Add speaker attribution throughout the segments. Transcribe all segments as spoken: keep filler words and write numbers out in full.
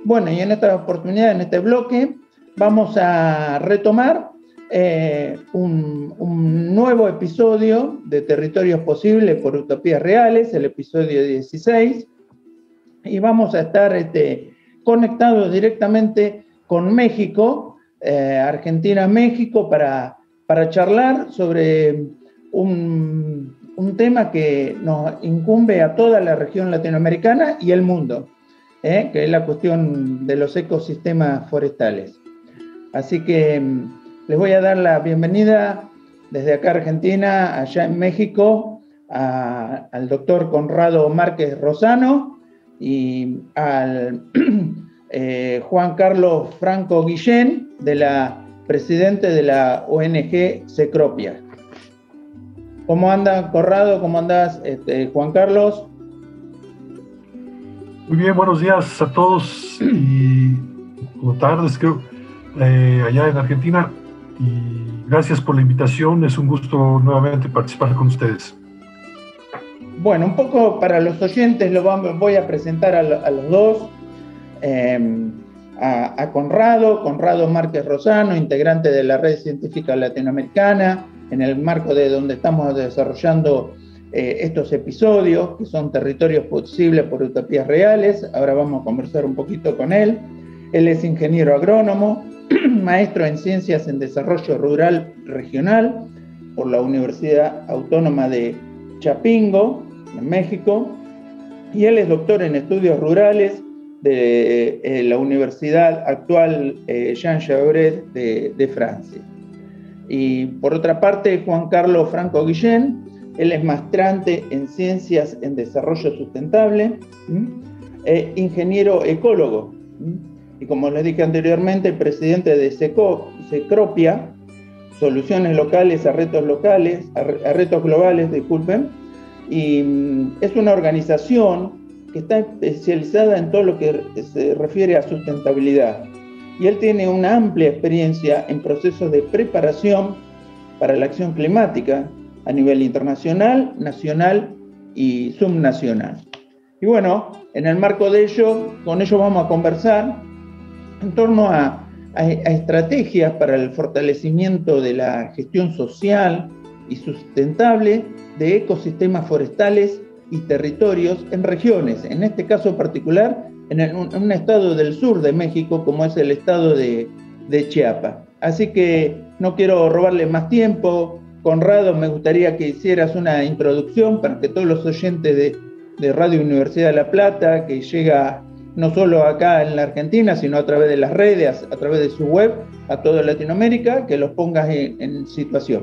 Speaker 1: Bueno, y en esta oportunidad, en este bloque, vamos a retomar eh, un, un nuevo episodio de Territorios Posibles por Utopías Reales, el episodio dieciséis, y vamos a estar este, conectados directamente con México, eh, Argentina-México, para, para charlar sobre un, un tema que nos incumbe a toda la región latinoamericana y el mundo. ¿Eh? Que es la cuestión de los ecosistemas forestales. Así que les voy a dar la bienvenida desde acá Argentina, allá en México, a, al doctor Conrado Márquez Rosano y al eh, Juan Carlos Franco Guillén, de la presidente de la O N G Cecropia. ¿Cómo anda, Conrado? ¿Cómo andás, este, Juan Carlos?
Speaker 2: Muy bien, buenos días a todos y buenas tardes, creo, eh, allá en Argentina. Y gracias por la invitación, es un gusto nuevamente participar con ustedes.
Speaker 1: Bueno, un poco para los oyentes lo voy a presentar a, a los dos. Eh, a, a Conrado, Conrado Márquez Rosano, integrante de la Red Científica Latinoamericana, en el marco de donde estamos desarrollando Eh, estos episodios, que son Territorios Posibles por Utopías Reales. Ahora vamos a conversar un poquito con él. Él es ingeniero agrónomo, maestro en Ciencias en Desarrollo Rural Regional por la Universidad Autónoma de Chapingo, en México, y él es doctor en Estudios Rurales de eh, la Universidad actual eh, Jean Jaurès de, de Francia. Y por otra parte, Juan Carlos Franco Guillén. Él es maestrante en Ciencias en Desarrollo Sustentable, e ingeniero ecólogo. Y como les dije anteriormente, presidente de Cecropia, Soluciones Locales a Retos Locales, a Retos Globales, disculpen. Y es una organización que está especializada en todo lo que se refiere a sustentabilidad. Y él tiene una amplia experiencia en procesos de preparación para la acción climática, a nivel internacional, nacional y subnacional. Y bueno, en el marco de ello, con ello vamos a conversar en torno a, a, a estrategias para el fortalecimiento de la gestión social y sustentable de ecosistemas forestales y territorios en regiones, en este caso particular, en, el, en un estado del sur de México, como es el estado de, de Chiapas. Así que no quiero robarle más tiempo. Conrado, me gustaría que hicieras una introducción para que todos los oyentes de, de Radio Universidad de La Plata, que llega no solo acá en la Argentina, sino a través de las redes, a través de su web, a toda Latinoamérica, que los pongas en, en situación.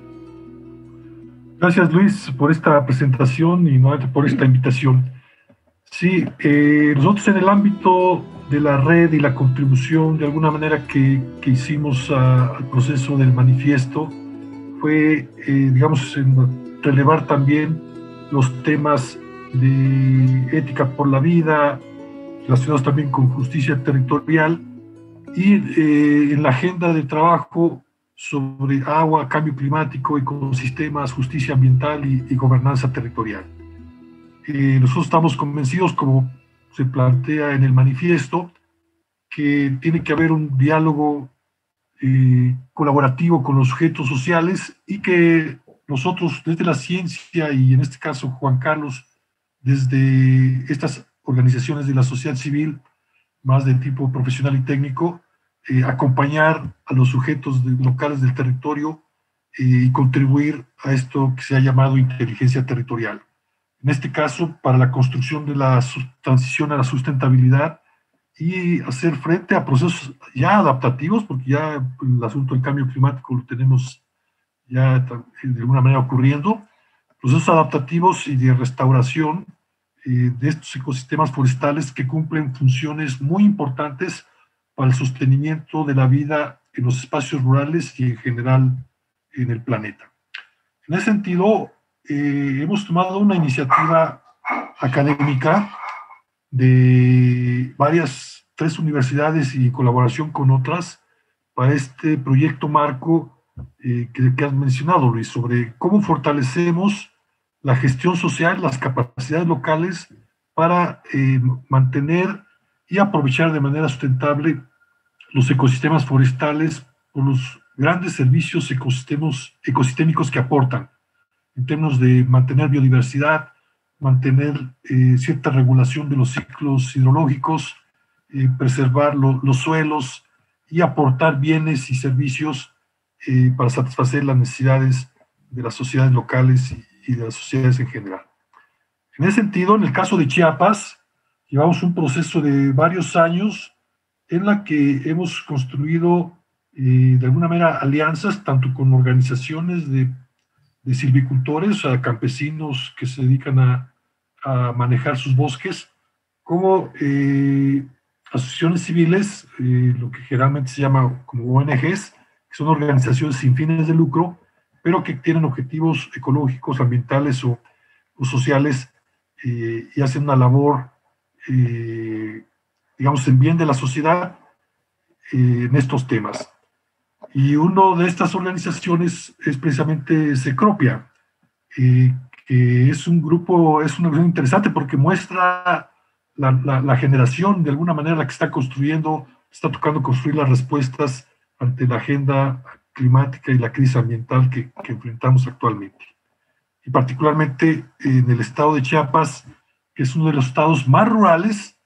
Speaker 2: Gracias, Luis, por esta presentación y nuevamente por esta invitación. Sí, eh, nosotros en el ámbito de la red y la contribución, de alguna manera, que, que hicimos a, al proceso del manifiesto, fue, eh, digamos, relevar también los temas de ética por la vida, relacionados también con justicia territorial, y eh, en la agenda de trabajo sobre agua, cambio climático, ecosistemas, justicia ambiental y, y gobernanza territorial. Eh, nosotros estamos convencidos, como se plantea en el manifiesto, que tiene que haber un diálogo Eh, colaborativo con los sujetos sociales y que nosotros desde la ciencia y en este caso Juan Carlos desde estas organizaciones de la sociedad civil más de tipo profesional y técnico, eh, acompañar a los sujetos de, locales del territorio eh, y contribuir a esto que se ha llamado inteligencia territorial. En este caso, para la construcción de la transición a la sustentabilidad y hacer frente a procesos ya adaptativos, porque ya el asunto del cambio climático lo tenemos ya de alguna manera ocurriendo, procesos adaptativos y de restauración eh, de estos ecosistemas forestales que cumplen funciones muy importantes para el sostenimiento de la vida en los espacios rurales y en general en el planeta. En ese sentido, eh, hemos tomado una iniciativa académica de varias, tres universidades y en colaboración con otras, para este proyecto marco eh, que, que has mencionado, Luis, sobre cómo fortalecemos la gestión social, las capacidades locales para eh, mantener y aprovechar de manera sustentable los ecosistemas forestales por los grandes servicios ecosistemas, ecosistémicos que aportan, en términos de mantener biodiversidad, mantener eh, cierta regulación de los ciclos hidrológicos, eh, preservar lo, los suelos y aportar bienes y servicios eh, para satisfacer las necesidades de las sociedades locales y, y de las sociedades en general. En ese sentido, en el caso de Chiapas, llevamos un proceso de varios años en la que hemos construido eh, de alguna manera alianzas tanto con organizaciones de, de silvicultores, o sea, campesinos que se dedican a, a manejar sus bosques, como eh, asociaciones civiles, eh, lo que generalmente se llama como O N Ges, que son organizaciones sin fines de lucro, pero que tienen objetivos ecológicos, ambientales o, o sociales eh, y hacen una labor, eh, digamos, en bien de la sociedad eh, en estos temas. Y una de estas organizaciones es precisamente Cecropia, eh, que es un grupo, es una organización interesante porque muestra la, la, la generación, de alguna manera, la que está construyendo, está tocando construir las respuestas ante la agenda climática y la crisis ambiental que, que enfrentamos actualmente. Y particularmente en el estado de Chiapas, que es uno de los estados más rurales,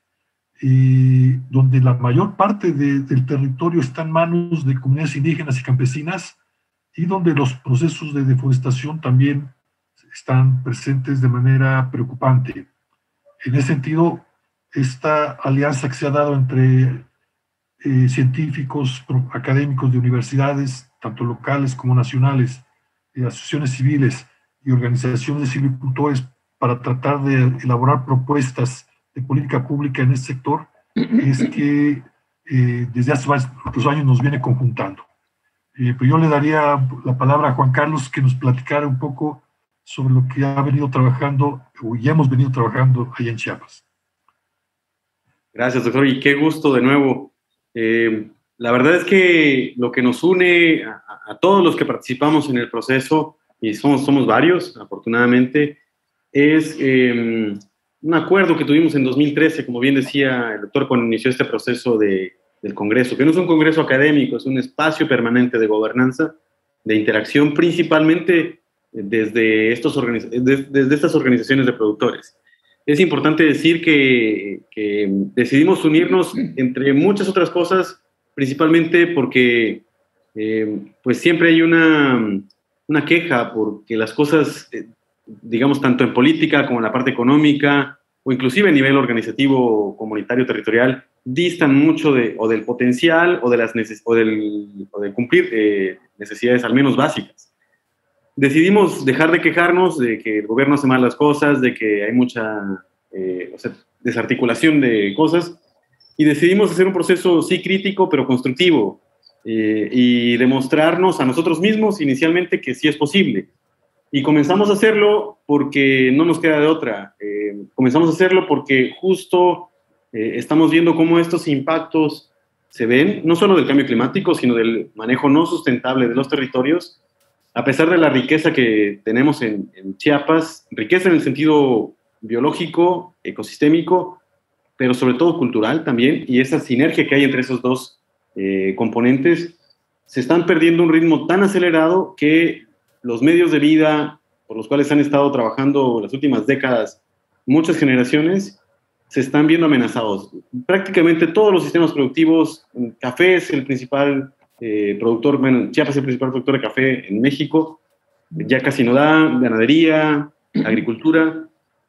Speaker 2: eh, donde la mayor parte de, del territorio está en manos de comunidades indígenas y campesinas, y donde los procesos de deforestación también están presentes de manera preocupante. En ese sentido, esta alianza que se ha dado entre eh, científicos, académicos de universidades, tanto locales como nacionales, eh, asociaciones civiles y organizaciones de silvicultores para tratar de elaborar propuestas de política pública en este sector, es que eh, desde hace varios años nos viene conjuntando. Eh, pues yo le daría la palabra a Juan Carlos que nos platicara un poco sobre lo que ha venido trabajando, o ya hemos venido trabajando allá en Chiapas.
Speaker 3: Gracias, doctor, y qué gusto de nuevo. Eh, la verdad es que lo que nos une a, a todos los que participamos en el proceso, y somos, somos varios, afortunadamente, es eh, un acuerdo que tuvimos en dos mil trece, como bien decía el doctor cuando inició este proceso de, del Congreso, que no es un congreso académico, es un espacio permanente de gobernanza, de interacción, principalmente desde, estos organiz- desde, desde estas organizaciones de productores. Es importante decir que, que decidimos unirnos entre muchas otras cosas, principalmente porque eh, pues siempre hay una, una queja porque las cosas, eh, digamos, tanto en política como en la parte económica, o inclusive a nivel organizativo, comunitario, territorial, distan mucho de, o del potencial o de, las neces- o del, o de cumplir eh, necesidades al menos básicas. Decidimos dejar de quejarnos de que el gobierno hace mal las cosas, de que hay mucha eh, o sea, desarticulación de cosas, y decidimos hacer un proceso sí crítico, pero constructivo, eh, y demostrarnos a nosotros mismos inicialmente que sí es posible. Y comenzamos a hacerlo porque no nos queda de otra. Eh, comenzamos a hacerlo porque justo eh, estamos viendo cómo estos impactos se ven, no solo del cambio climático, sino del manejo no sustentable de los territorios, a pesar de la riqueza que tenemos en, en Chiapas, riqueza en el sentido biológico, ecosistémico, pero sobre todo cultural también, y esa sinergia que hay entre esos dos eh, componentes, se están perdiendo un ritmo tan acelerado que los medios de vida por los cuales han estado trabajando las últimas décadas muchas generaciones, se están viendo amenazados. Prácticamente todos los sistemas productivos, café es el principal eh, productor, bueno, Chiapas es el principal productor de café en México, ya casi no da, ganadería, agricultura,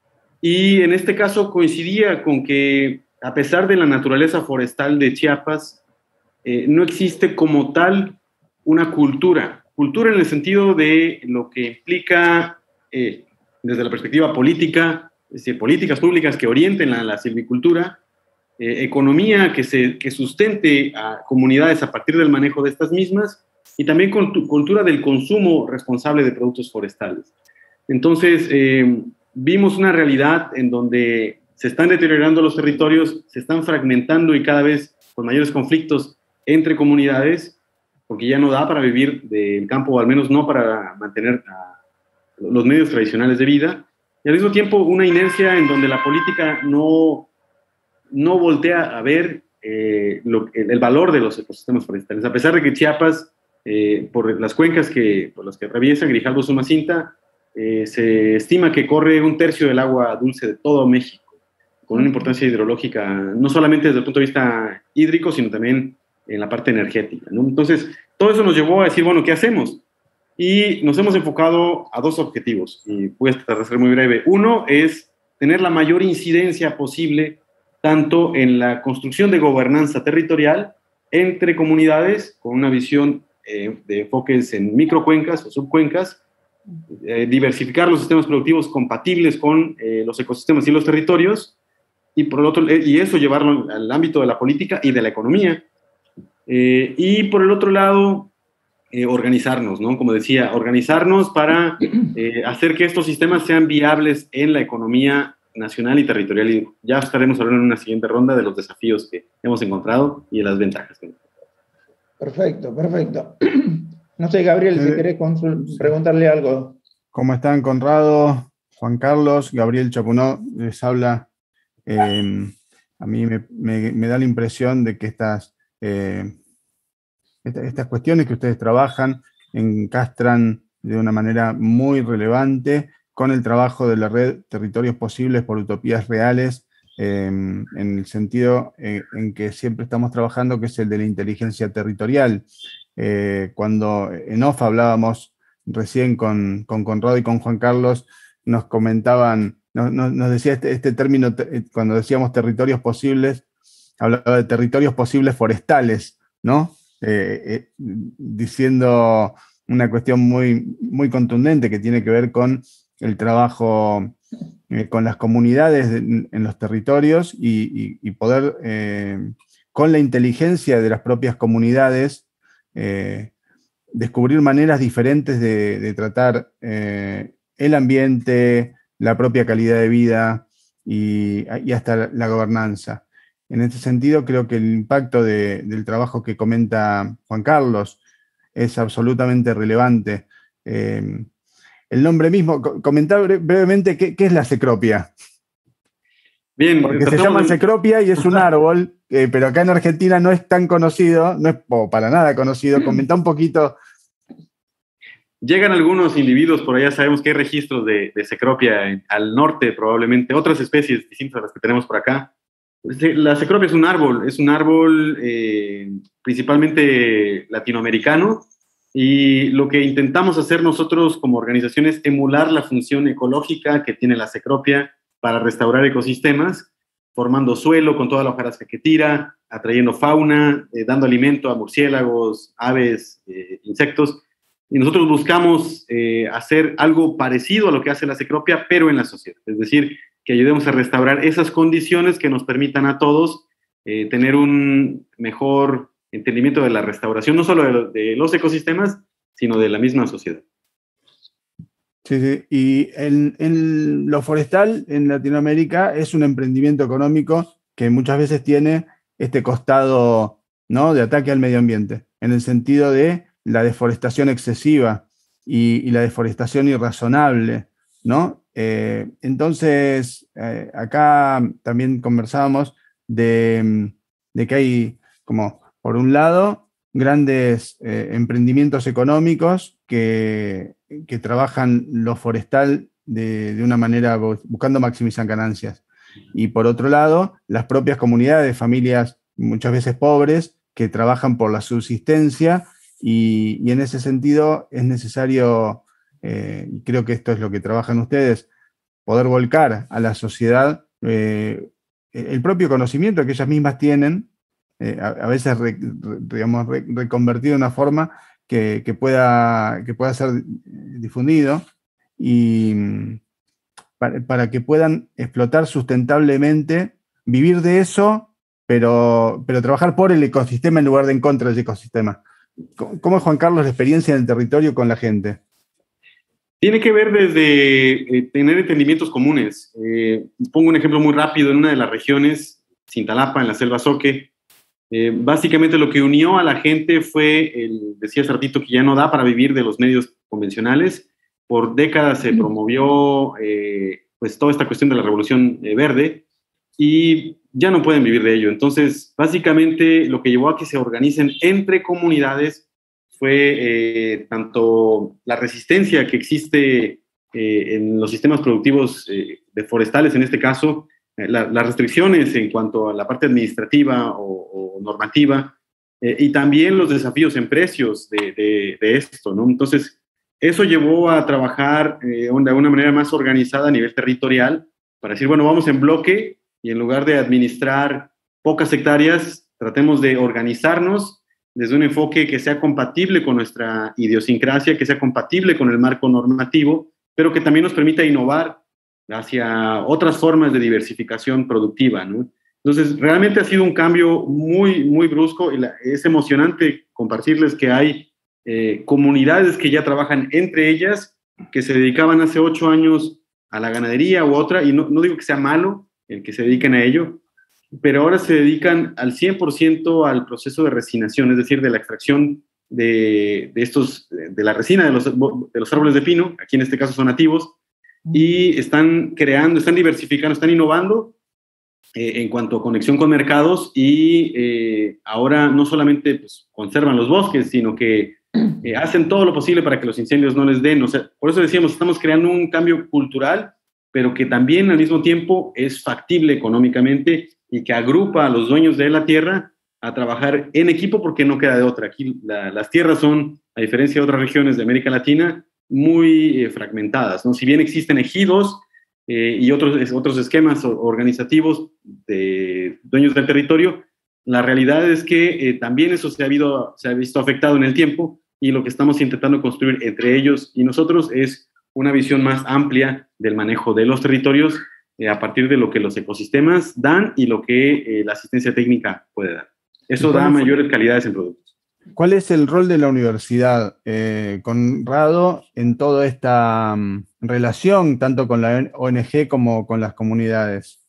Speaker 3: y en este caso coincidía con que a pesar de la naturaleza forestal de Chiapas, eh, no existe como tal una cultura, cultura en el sentido de lo que implica eh, desde la perspectiva política, es decir, políticas públicas que orienten a la silvicultura, eh, economía que, se, que sustente a comunidades a partir del manejo de estas mismas, y también cultura del consumo responsable de productos forestales. Entonces, eh, vimos una realidad en donde se están deteriorando los territorios, se están fragmentando y cada vez con mayores conflictos entre comunidades, porque ya no da para vivir del campo, o al menos no para mantener a los medios tradicionales de vida, y al mismo tiempo una inercia en donde la política no, no voltea a ver eh, lo, el, el valor de los ecosistemas forestales. A pesar de que Chiapas, eh, por las cuencas que, por las que atraviesa Grijalbo, Sumacinta, eh, se estima que corre un tercio del agua dulce de todo México, con una importancia hidrológica, no solamente desde el punto de vista hídrico, sino también en la parte energética, ¿no? Entonces, todo eso nos llevó a decir, bueno, ¿qué hacemos? Y nos hemos enfocado a dos objetivos, y voy a tratar de ser muy breve. Uno es tener la mayor incidencia posible, tanto en la construcción de gobernanza territorial entre comunidades, con una visión eh, de enfoques en microcuencas o subcuencas, eh, diversificar los sistemas productivos compatibles con eh, los ecosistemas y los territorios, y, por el otro, y eso llevarlo al ámbito de la política y de la economía. Eh, y por el otro lado, eh, organizarnos, ¿no? Como decía, organizarnos para eh, hacer que estos sistemas sean viables en la economía nacional y territorial. Y ya estaremos hablando en una siguiente ronda de los desafíos que hemos encontrado y de las ventajas que hemos encontrado.
Speaker 1: Perfecto, perfecto. No sé, Gabriel, eh, si querés preguntarle algo.
Speaker 4: ¿Cómo están, Conrado? Juan Carlos, Gabriel Chapunó les habla. Eh, a mí me, me, me da la impresión de que estas, eh, esta, estas cuestiones que ustedes trabajan encastran de una manera muy relevante con el trabajo de la red Territorios Posibles por Utopías Reales, eh, en el sentido en, en que siempre estamos trabajando, que es el de la inteligencia territorial. Eh, cuando en off hablábamos recién con, con Conrado y con Juan Carlos, nos comentaban, nos, nos decía este, este término, cuando decíamos territorios posibles, hablaba de territorios posibles forestales, ¿no? Eh, eh, diciendo una cuestión muy, muy contundente que tiene que ver con el trabajo eh, con las comunidades en, en los territorios y, y, y poder, eh, con la inteligencia de las propias comunidades, eh, descubrir maneras diferentes de, de tratar eh, el ambiente, la propia calidad de vida y, y hasta la gobernanza. En este sentido, creo que el impacto de, del trabajo que comenta Juan Carlos es absolutamente relevante. Eh, el nombre mismo, comentar brevemente qué, qué es la cecropia.
Speaker 3: Bien,
Speaker 4: porque se llama cecropia y es un árbol, eh, pero acá en Argentina no es tan conocido, no es oh, para nada conocido. Comenta un poquito.
Speaker 3: Llegan algunos individuos, por allá sabemos que hay registros de, de cecropia en, al norte, probablemente, otras especies distintas a las que tenemos por acá. La cecropia es un árbol, es un árbol eh, principalmente latinoamericano, y lo que intentamos hacer nosotros como organización es emular la función ecológica que tiene la cecropia para restaurar ecosistemas, formando suelo con toda la hojarasca que tira, atrayendo fauna, eh, dando alimento a murciélagos, aves, eh, insectos. Y nosotros buscamos eh, hacer algo parecido a lo que hace la cecropia, pero en la sociedad. Es decir, que ayudemos a restaurar esas condiciones que nos permitan a todos eh, tener un mejor entendimiento de la restauración, no solo de, lo, de los ecosistemas, sino de la misma sociedad.
Speaker 4: Sí, sí. Y en, en lo forestal en Latinoamérica es un emprendimiento económico que muchas veces tiene este costado, ¿no?, de ataque al medio ambiente, en el sentido de la deforestación excesiva y, y la deforestación irrazonable, ¿no? Eh, entonces, eh, acá también conversábamos de, de que hay, como, por un lado, grandes eh, emprendimientos económicos que, que trabajan lo forestal de, de una manera buscando maximizar ganancias. Y por otro lado, las propias comunidades, familias muchas veces pobres, que trabajan por la subsistencia, y, y en ese sentido es necesario, eh, y creo que esto es lo que trabajan ustedes, poder volcar a la sociedad eh, el propio conocimiento que ellas mismas tienen, eh, a, a veces re, re, digamos, re, reconvertido de una forma que, que, pueda, que pueda ser difundido, y para, para que puedan explotar sustentablemente, vivir de eso, pero, pero trabajar por el ecosistema en lugar de en contra del ecosistema. ¿Cómo es, Juan Carlos, la experiencia en el territorio con la gente?
Speaker 3: Tiene que ver desde eh, tener entendimientos comunes. Eh, pongo un ejemplo muy rápido. En una de las regiones, Cintalapa, en la selva Zoque, eh, básicamente lo que unió a la gente fue, el, decía hace ratito, que ya no da para vivir de los medios convencionales. Por décadas se promovió eh, pues toda esta cuestión de la revolución eh, verde, y ya no pueden vivir de ello. Entonces, básicamente lo que llevó a que se organicen entre comunidades fue eh, tanto la resistencia que existe eh, en los sistemas productivos eh, de forestales, en este caso, eh, la, las restricciones en cuanto a la parte administrativa o, o normativa, eh, y también los desafíos en precios de, de, de esto, ¿no? Entonces, eso llevó a trabajar eh, de una manera más organizada a nivel territorial para decir, bueno, vamos en bloque y en lugar de administrar pocas hectáreas, tratemos de organizarnos desde un enfoque que sea compatible con nuestra idiosincrasia, que sea compatible con el marco normativo, pero que también nos permita innovar hacia otras formas de diversificación productiva, ¿no? Entonces, realmente ha sido un cambio muy, muy brusco y la, es emocionante compartirles que hay eh, comunidades que ya trabajan entre ellas, que se dedicaban hace ocho años a la ganadería u otra, y no, no digo que sea malo el que se dediquen a ello, pero ahora se dedican al cien por ciento al proceso de resinación, es decir, de la extracción de, de, estos, de la resina de los, de los árboles de pino, aquí en este caso son nativos, y están creando, están diversificando, están innovando eh, en cuanto a conexión con mercados y eh, ahora no solamente pues, conservan los bosques, sino que eh, hacen todo lo posible para que los incendios no les den. O sea, por eso decíamos, estamos creando un cambio cultural, pero que también al mismo tiempo es factible económicamente y que agrupa a los dueños de la tierra a trabajar en equipo porque no queda de otra. Aquí la, las tierras son, a diferencia de otras regiones de América Latina, muy eh, fragmentadas, ¿no? Si bien existen ejidos eh, y otros, otros esquemas organizativos de dueños del territorio, la realidad es que eh, también eso se ha, habido, se ha visto afectado en el tiempo y lo que estamos intentando construir entre ellos y nosotros es una visión más amplia del manejo de los territorios eh, a partir de lo que los ecosistemas dan y lo que eh, la asistencia técnica puede dar. Eso da mayores calidades en productos.
Speaker 4: ¿Cuál es el rol de la universidad, eh, Conrado, en toda esta um, relación, tanto con la O N G como con las comunidades?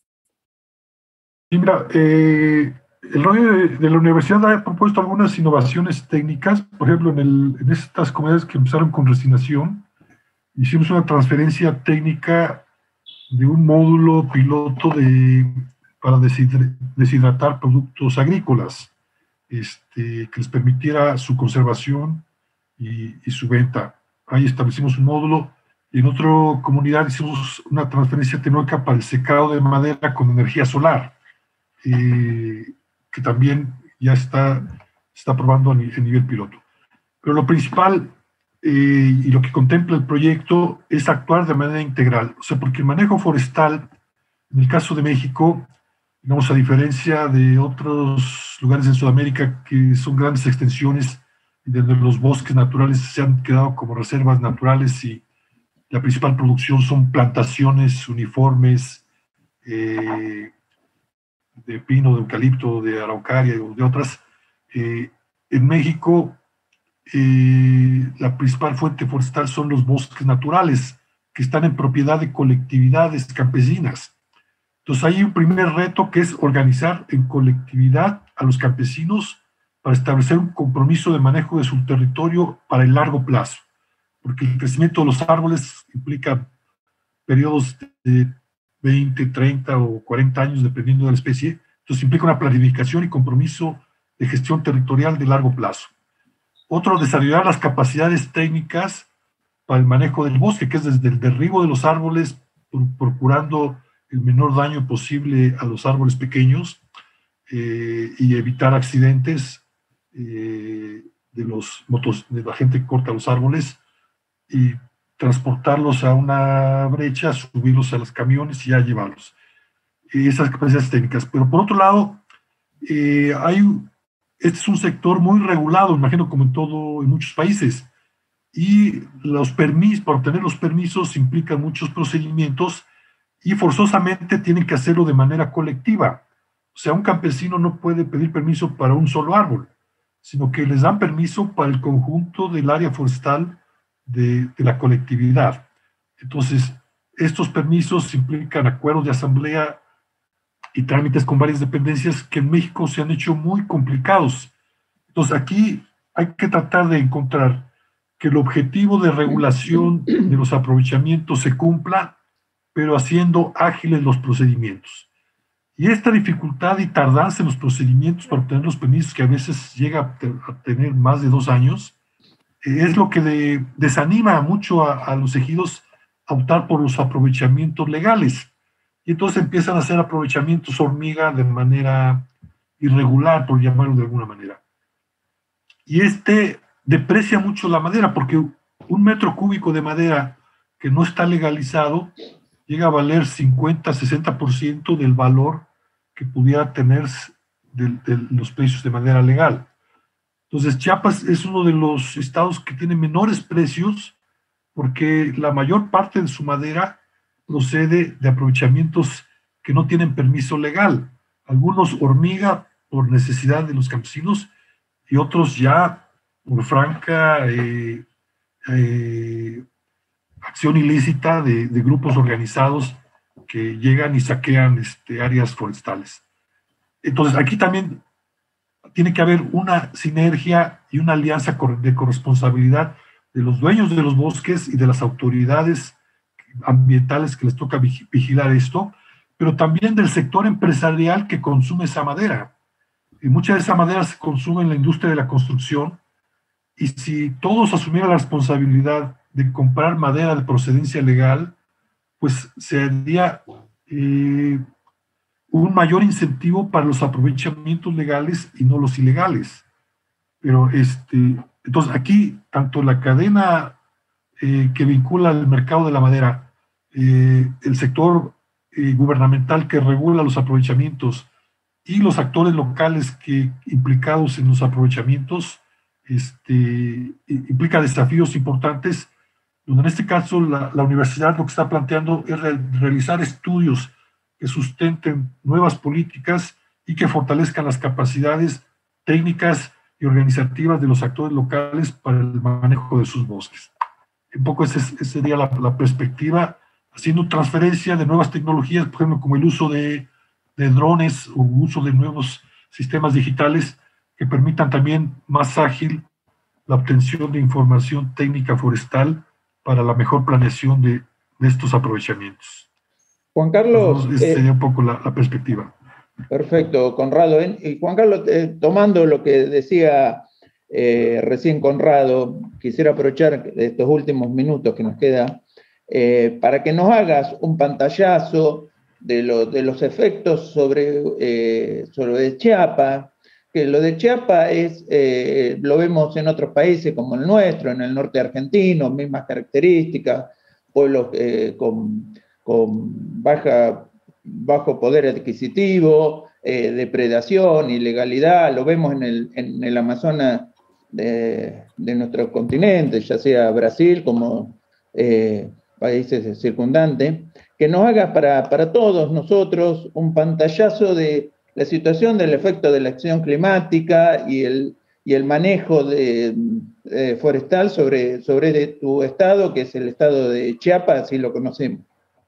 Speaker 2: Sí, mira, eh, el rol de, de la universidad ha propuesto algunas innovaciones técnicas. Por ejemplo, en, el, en estas comunidades que empezaron con resinación, hicimos una transferencia técnica de un módulo piloto de, para deshidratar productos agrícolas, este, que les permitiera su conservación y, y su venta. Ahí establecimos un módulo. Y en otra comunidad hicimos una transferencia tecnológica para el secado de madera con energía solar, eh, que también ya está, está probando a nivel piloto. Pero lo principal eh, y lo que contempla el proyecto es actuar de manera integral. O sea, porque el manejo forestal, en el caso de México, digamos, a diferencia de otros lugares en Sudamérica que son grandes extensiones donde los bosques naturales se han quedado como reservas naturales y la principal producción son plantaciones uniformes eh, de pino, de eucalipto, de araucaria o de otras. Eh, en México, eh, la principal fuente forestal son los bosques naturales, que están en propiedad de colectividades campesinas. Entonces hay un primer reto que es organizar en colectividad a los campesinos para establecer un compromiso de manejo de su territorio para el largo plazo, porque el crecimiento de los árboles implica periodos de veinte, treinta o cuarenta años, dependiendo de la especie. Entonces implica una planificación y compromiso de gestión territorial de largo plazo. Otro, desarrollar las capacidades técnicas para el manejo del bosque, que es desde el derribo de los árboles, procurando el menor daño posible a los árboles pequeños eh, y evitar accidentes eh, de, los motos, de la gente que corta los árboles, y transportarlos a una brecha, subirlos a los camiones y ya llevarlos. Esas capacidades técnicas. Pero por otro lado, eh, hay, este es un sector muy regulado, imagino como en todo, en muchos países, y los permisos, para obtener los permisos implican muchos procedimientos y forzosamente tienen que hacerlo de manera colectiva. O sea, un campesino no puede pedir permiso para un solo árbol, sino que les dan permiso para el conjunto del área forestal de, de la colectividad. Entonces, estos permisos implican acuerdos de asamblea y trámites con varias dependencias que en México se han hecho muy complicados. Entonces, aquí hay que tratar de encontrar que el objetivo de regulación de los aprovechamientos se cumpla, pero haciendo ágiles los procedimientos. Y esta dificultad y tardanza en los procedimientos para obtener los permisos, que a veces llega a, te, a tener más de dos años, eh, es lo que de, desanima mucho a, a los ejidos a optar por los aprovechamientos legales. Y entonces empiezan a hacer aprovechamientos hormiga de manera irregular, por llamarlo de alguna manera. Y este deprecia mucho la madera, porque un metro cúbico de madera que no está legalizado llega a valer cincuenta, sesenta por ciento del valor que pudiera tener de, de los precios de madera legal. Entonces, Chiapas es uno de los estados que tiene menores precios porque la mayor parte de su madera procede de aprovechamientos que no tienen permiso legal. Algunos hormiga por necesidad de los campesinos y otros ya por franca eh, eh, acción ilícita de, de grupos organizados que llegan y saquean este, áreas forestales. Entonces, aquí también tiene que haber una sinergia y una alianza de corresponsabilidad de los dueños de los bosques y de las autoridades ambientales que les toca vigilar esto, pero también del sector empresarial que consume esa madera. Y mucha de esa madera se consume en la industria de la construcción, y si todos asumieran la responsabilidad de comprar madera de procedencia legal, pues se haría eh, un mayor incentivo para los aprovechamientos legales y no los ilegales. Pero este, entonces aquí, tanto la cadena eh, que vincula el mercado de la madera, eh, el sector eh, gubernamental que regula los aprovechamientos y los actores locales que implicados en los aprovechamientos, este, implica desafíos importantes, donde en este caso la, la universidad lo que está planteando es re, realizar estudios que sustenten nuevas políticas y que fortalezcan las capacidades técnicas y organizativas de los actores locales para el manejo de sus bosques. Un poco esa sería la, la perspectiva, haciendo transferencia de nuevas tecnologías, por ejemplo, como el uso de, de drones o uso de nuevos sistemas digitales que permitan también más ágil la obtención de información técnica forestal para la mejor planeación de, de estos aprovechamientos.
Speaker 1: Juan Carlos...
Speaker 2: Entonces, esa sería un poco la, la perspectiva.
Speaker 1: Perfecto, Conrado. Y Juan Carlos, eh, tomando lo que decía eh, recién Conrado, quisiera aprovechar estos últimos minutos que nos queda eh, para que nos hagas un pantallazo de, lo, de los efectos sobre, eh, sobre Chiapas, que lo de Chiapas es, eh, lo vemos en otros países como el nuestro, en el norte argentino, mismas características, pueblos eh, con, con baja... bajo poder adquisitivo, eh, depredación, ilegalidad, lo vemos en el, en el Amazonas de, de nuestro continente, ya sea Brasil como eh, países circundantes, que nos haga para, para todos nosotros un pantallazo de la situación del efecto de la acción climática y el, y el manejo de, eh, forestal sobre, sobre de tu estado, que es el estado de Chiapas, así lo conocemos.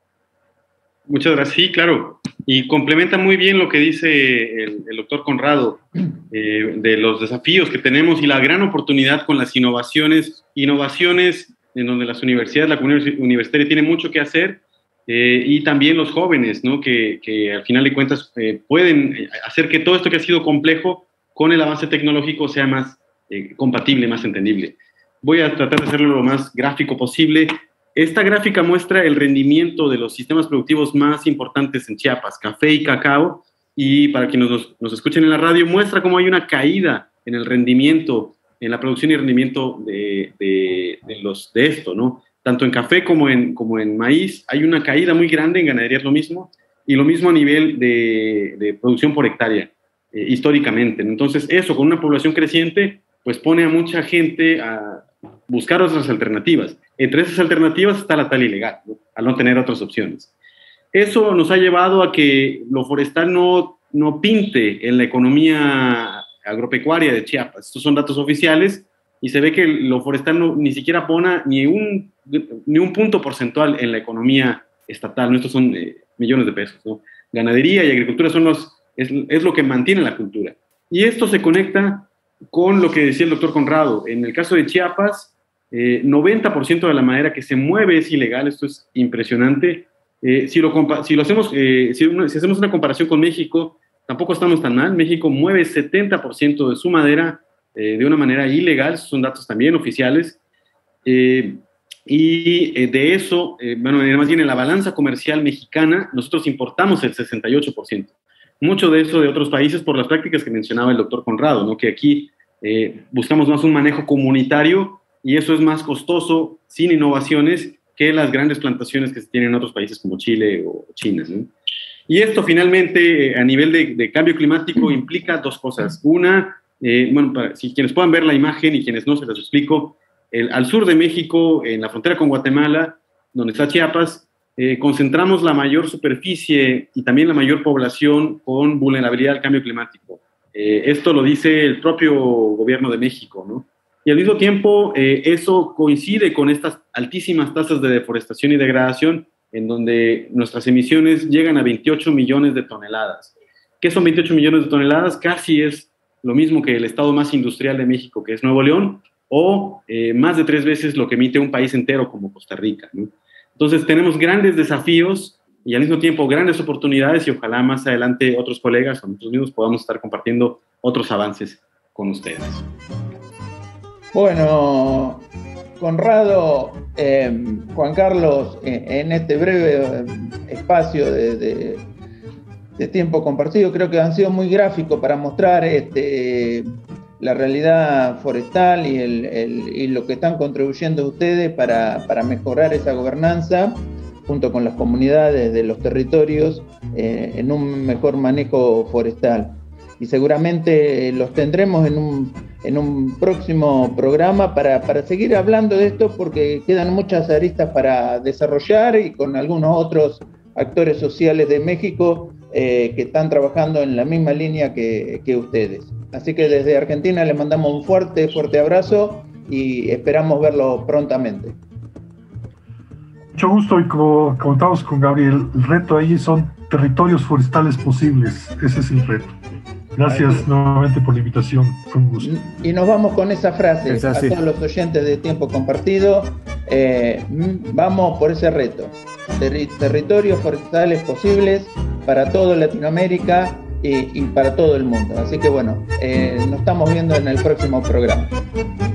Speaker 3: Muchas gracias. Sí, claro. Y complementa muy bien lo que dice el, el doctor Conrado eh, de los desafíos que tenemos y la gran oportunidad con las innovaciones, innovaciones en donde las universidades, la comunidad universitaria tiene mucho que hacer eh, y también los jóvenes, ¿no? que, que al final de cuentas eh, pueden hacer que todo esto que ha sido complejo con el avance tecnológico sea más eh, compatible, más entendible. Voy a tratar de hacerlo lo más gráfico posible. Esta gráfica muestra el rendimiento de los sistemas productivos más importantes en Chiapas, café y cacao, y para quienes nos, nos escuchen en la radio, muestra cómo hay una caída en el rendimiento, en la producción y rendimiento de, de, de, los, de esto, ¿no? Tanto en café como en, como en maíz, hay una caída muy grande, en ganadería es lo mismo, y lo mismo a nivel de, de producción por hectárea, eh, históricamente. Entonces, eso, con una población creciente, pues pone a mucha gente a buscar otras alternativas. Entre esas alternativas está la tala ilegal, ¿no? Al no tener otras opciones. Eso nos ha llevado a que lo forestal no, no pinte en la economía agropecuaria de Chiapas. Estos son datos oficiales y se ve que lo forestal no, ni siquiera pone ni un, ni un punto porcentual en la economía estatal, ¿no? Estos son eh, millones de pesos, ¿no? Ganadería y agricultura son los, es, es lo que mantiene la cultura. Y esto se conecta con lo que decía el doctor Conrado. En el caso de Chiapas, eh, noventa por ciento de la madera que se mueve es ilegal. Esto es impresionante. Eh, si, lo si, lo hacemos, eh, si, uno, si hacemos una comparación con México, tampoco estamos tan mal. México mueve setenta por ciento de su madera eh, de una manera ilegal, son datos también oficiales. Eh, y eh, de eso, eh, bueno, más bien en la balanza comercial mexicana, nosotros importamos el sesenta y ocho por ciento. Mucho de eso de otros países por las prácticas que mencionaba el doctor Conrado, ¿no? Que aquí eh, buscamos más un manejo comunitario y eso es más costoso, sin innovaciones, que las grandes plantaciones que se tienen en otros países como Chile o China, ¿no? Y esto finalmente, eh, a nivel de, de cambio climático, implica dos cosas. Una, eh, bueno, para, si quienes puedan ver la imagen y quienes no, se las explico. El, al sur de México, en la frontera con Guatemala, donde está Chiapas, eh, concentramos la mayor superficie y también la mayor población con vulnerabilidad al cambio climático. Eh, esto lo dice el propio gobierno de México, ¿no? Y al mismo tiempo, eh, eso coincide con estas altísimas tasas de deforestación y degradación, en donde nuestras emisiones llegan a veintiocho millones de toneladas. ¿Qué son veintiocho millones de toneladas? Casi es lo mismo que el estado más industrial de México, que es Nuevo León, o eh, más de tres veces lo que emite un país entero como Costa Rica, ¿no? Entonces tenemos grandes desafíos y al mismo tiempo grandes oportunidades y ojalá más adelante otros colegas o nosotros mismos podamos estar compartiendo otros avances con ustedes.
Speaker 1: Bueno, Conrado, eh, Juan Carlos, eh, en este breve espacio de, de, de tiempo compartido, creo que han sido muy gráficos para mostrar este, la realidad forestal y, el, el, y lo que están contribuyendo ustedes para, para mejorar esa gobernanza junto con las comunidades de los territorios eh, en un mejor manejo forestal. Y seguramente los tendremos en un, en un próximo programa para, para seguir hablando de esto, porque quedan muchas aristas para desarrollar y con algunos otros actores sociales de México eh, que están trabajando en la misma línea que, que ustedes. Así que desde Argentina les mandamos un fuerte, fuerte abrazo y esperamos verlo prontamente.
Speaker 2: Mucho gusto, y como comentamos con Gabriel, el reto ahí son territorios forestales posibles. Ese es el reto. Gracias Ay, nuevamente por la invitación, fue un gusto.
Speaker 1: Y nos vamos con esa frase a todos los oyentes de Tiempo Compartido. Eh, vamos por ese reto. Ter- territorios forestales posibles para toda Latinoamérica y, y para todo el mundo. Así que bueno, eh, nos estamos viendo en el próximo programa.